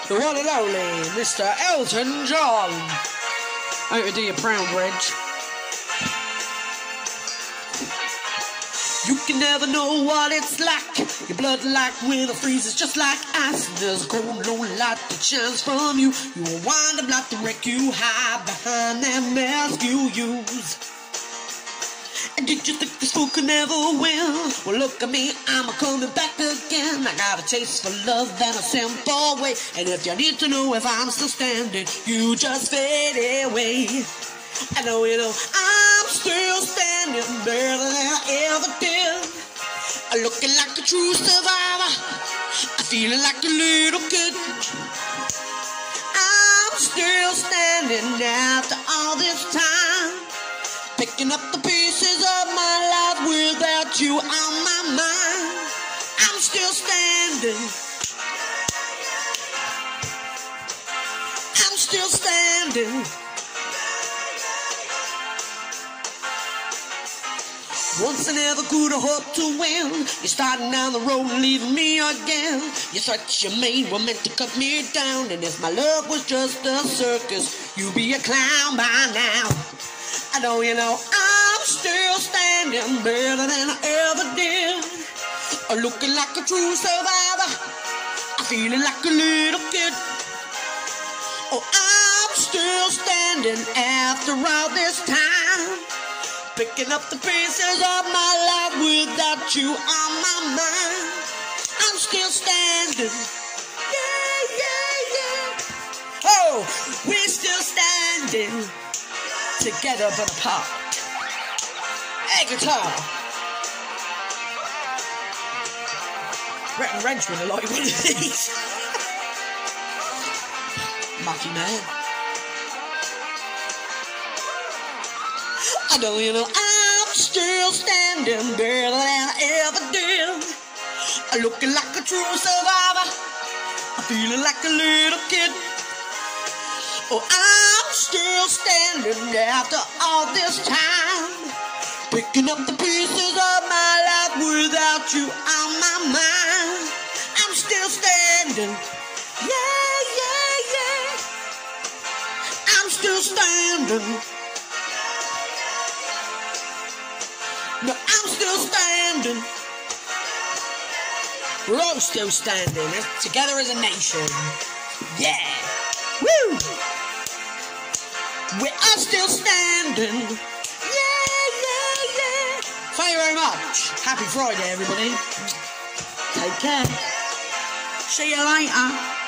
the one and only Mr. Elton John. Hope you do your proud, Reg. You can never know what it's like. Your blood like when it freezes just like ice. And there's a cold, low light that shines from you. You will wind up like the wreck you hide behind that mask you use. And did you think this fool could never win? Well, look at me, I'm coming back again. I got a taste for love and a simple way. And if you need to know if I'm still standing, you just fade away. I know you know I'm still standing better than I ever did. I'm looking like a true survivor. I'm feeling like a little kid. I'm still standing after all this time, picking up the pieces of my life without you on my mind. I'm still standing. I'm still standing. Once I never could have hoped to win. You're starting down the road and leaving me again. Your threats you made were meant to cut me down. And if my love was just a circus, you'd be a clown by now. I know you know I'm still standing better than I ever did. Looking like a true survivor. I'm feeling like a little kid. Oh, I'm still standing after all this time, picking up the pieces of my life without you on my mind. I'm still standing. Yeah, yeah, yeah. Oh, we're still standing, together but apart. Hey, guitar. Reckon Wrench would have liked one of these. Mucky man. I know you know I'm still standing better than I ever did. Looking like a true survivor. I'm feeling like a little kid. Oh, I'm still standing after all this time, picking up the pieces of my life without you on my mind. I'm still standing. Yeah, yeah, yeah. I'm still standing. No, I'm still standing. We're all still standing, together as a nation. Yeah. Woo! We are still standing. Yeah, yeah, yeah. Thank you very much. Happy Friday, everybody. Take care. See you later.